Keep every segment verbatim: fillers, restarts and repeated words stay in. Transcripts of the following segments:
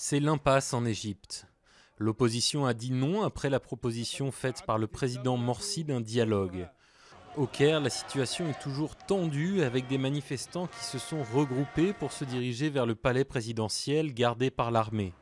C'est l'impasse en Égypte. L'opposition a dit non après la proposition faite par le président Morsi d'un dialogue. Au Caire, la situation est toujours tendue avec des manifestants qui se sont regroupés pour se diriger vers le palais présidentiel gardé par l'armée.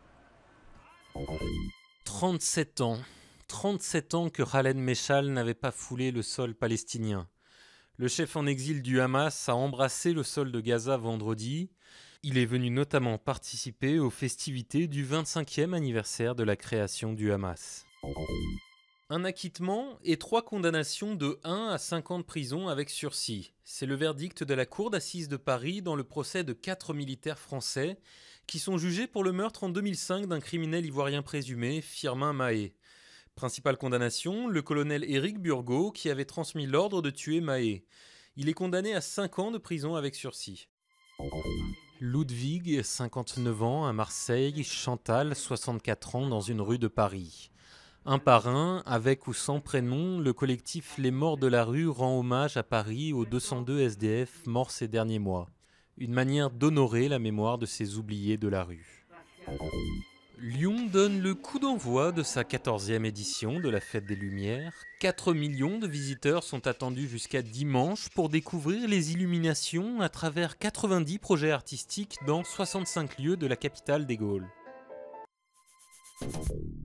trente-sept ans. trente-sept ans que Khaled Meshal n'avait pas foulé le sol palestinien. Le chef en exil du Hamas a embrassé le sol de Gaza vendredi. Il est venu notamment participer aux festivités du vingt-cinquième anniversaire de la création du Hamas. Un acquittement et trois condamnations de un à cinq ans de prison avec sursis. C'est le verdict de la cour d'assises de Paris dans le procès de quatre militaires français qui sont jugés pour le meurtre en deux mille cinq d'un criminel ivoirien présumé, Firmin Mahé. Principale condamnation, le colonel Éric Burgot qui avait transmis l'ordre de tuer Mahé. Il est condamné à cinq ans de prison avec sursis. Ludwig, cinquante-neuf ans, à Marseille, Chantal, soixante-quatre ans, dans une rue de Paris. Un par un, avec ou sans prénom, le collectif Les Morts de la rue rend hommage à Paris aux deux cent deux S D F morts ces derniers mois. Une manière d'honorer la mémoire de ces oubliés de la rue. Lyon donne le coup d'envoi de sa quatorzième édition de la Fête des Lumières. quatre millions de visiteurs sont attendus jusqu'à dimanche pour découvrir les illuminations à travers quatre-vingt-dix projets artistiques dans soixante-cinq lieux de la capitale des Gaules.